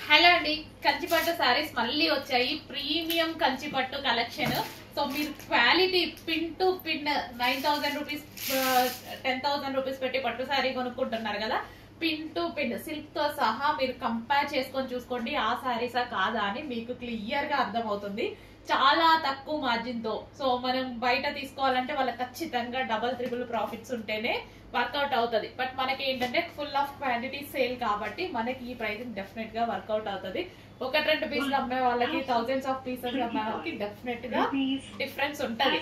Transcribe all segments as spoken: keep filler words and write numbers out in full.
Hello అండి, కంచిపట్టు సారీస్ మళ్ళీ వచ్చాయి. ప్రీమియం కంచిపట్టు కలెక్షన్. సో మీరు quality pin to pin nine thousand rupees ten thousand rupees పెట్టి పట్టు సారీ కొనుక్కుంటున్నారు కదా, పిన్ టు పిన్ సిల్క్ తో సహా మీరు కంపేర్ చేసుకొని చూసుకోండి ఆ సారీసా కాదా అని మీకు క్లియర్ గా అర్థమవుతుంది. చాలా తక్కువ మార్జిన్ తో. సో మనం బయట తీసుకోవాలంటే వాళ్ళకి ఖచ్చితంగా డబల్ త్రిబుల్ ప్రాఫిట్స్ ఉంటేనే వర్కౌట్ అవుతుంది. బట్ మనకి ఏంటంటే ఫుల్ ఆఫ్ క్వాంటిటీ సేల్ కాబట్టి మనకి ఈ ప్రైసింగ్ డెఫినెట్ గా వర్కౌట్ అవుతుంది. ఒకటి రెండు పీసులు అమ్మే వాళ్ళకి, థౌసండ్స్ ఆఫ్ పీసెస్ అమ్మే వాళ్ళకి డెఫినెట్ గా డిఫరెన్స్ ఉంటది.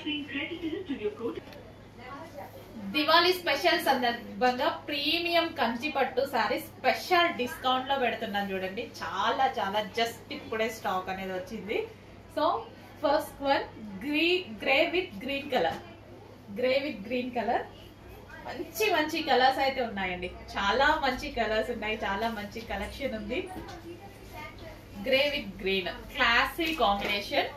దివాళీ స్పెషల్ సందర్భంగా ప్రీమియం కంచి పట్టు సారీ స్పెషల్ డిస్కౌంట్ లో పెడుతున్నాను చూడండి. చాలా చాలా జస్ట్ ఇప్పుడే స్టాక్ అనేది వచ్చింది. సో ఫస్ట్ వన్ గ్రీ grey with green colour, grey with green colour మంచి మంచి కలర్స్ అయితే ఉన్నాయండి. చాలా మంచి కలర్స్ ఉన్నాయి, చాలా మంచి కలెక్షన్ ఉంది. Grey with green classy combination.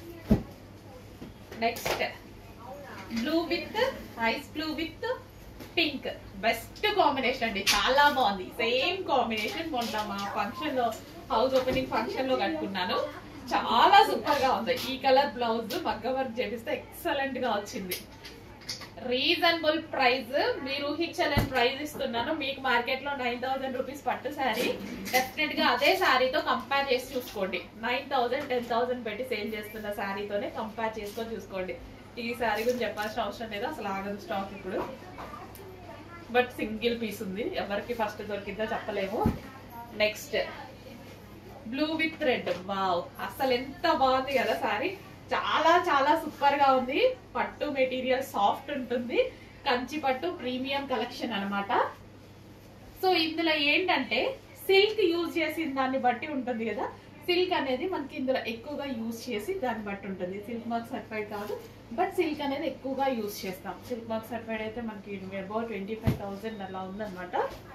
Next blue with ice blue with pink, best combination అండి, చాలా బాగుంది. సేమ్ కాంబినేషన్ మొన్న మా ఫంక్షన్ లో, హౌస్ ఓపెనింగ్ ఫంక్షన్ లో కట్టుకున్నాను. చాలా సూపర్ గా ఉంది. ఈ కలర్ బ్లౌజ్ మగ్గ వర్క్ చేపిస్తే ఎక్సలెంట్ గా వచ్చింది. రీజనబుల్ ప్రైస్, మీరు ఊహించలేని ప్రైస్ ఇస్తున్నాను మీకు. మార్కెట్ లో నైన్ థౌసండ్ రూపీస్ పట్టు శారీ, డెఫినెట్ గా అదే శారీతో కంపేర్ చేసి చూసుకోండి. నైన్ థౌసండ్ టెన్ థౌసండ్ పెట్టి సేల్ చేస్తున్న శారీతోనే కంపేర్ చేసుకొని చూసుకోండి. ఈ శారీ గురించి చెప్పాల్సిన అవసరం లేదు, అసలు ఆగదు స్టాక్ ఇప్పుడు. బట్ సింగిల్ పీస్ ఉంది, ఎవరికి ఫస్ట్ దొరికిందో చెప్పలేము. Next blue with red, wow అసలు ఎంత బాగుంది కదా శారీ. చాలా చాలా సూపర్ గా ఉంది. పట్టు మెటీరియల్ సాఫ్ట్ ఉంటుంది, కంచి పట్టు ప్రీమియం కలెక్షన్ అనమాట. సో ఇందులో ఏంటంటే సిల్క్ యూజ్ చేసిన దాన్ని బట్టి ఉంటుంది కదా. సిల్క్ అనేది మనకి ఇందులో ఎక్కువగా యూజ్ చేసి దాన్ని బట్టి ఉంటుంది. సిల్క్ మార్క్ సర్టిఫైడ్ కాదు, బట్ సిల్క్ అనేది ఎక్కువగా యూజ్ చేస్తాం. సిల్క్ మార్క్ సర్టిఫైడ్ అయితే మనకి అబౌట్ ట్వంటీ ఫైవ్ థౌసండ్ అలా ఉందన్నమాట.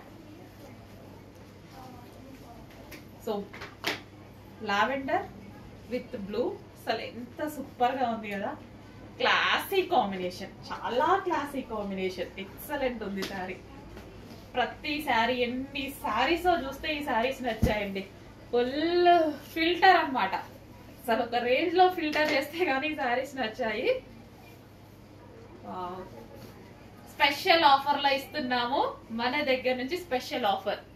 సో లావెండర్ విత్ బ్లూ, అసలు ఎంత సూపర్ గా ఉంది కదా. క్లాసీ కాంబినేషన్, చాలా క్లాసీ కాంబినేషన్, ఎక్సలెంట్ ఉంది శారీ. ప్రతి శారీ ఎన్ని శారీస్ చూస్తే ఈ శారీస్ నచ్చాయండి. ఫుల్ ఫిల్టర్ అన్నమాట, అసలు ఒక రేంజ్ లో ఫిల్టర్ చేస్తే కానీ ఈ శారీస్ నచ్చాయి. స్పెషల్ ఆఫర్ లో ఇస్తున్నాము మన దగ్గర నుంచి. Special offer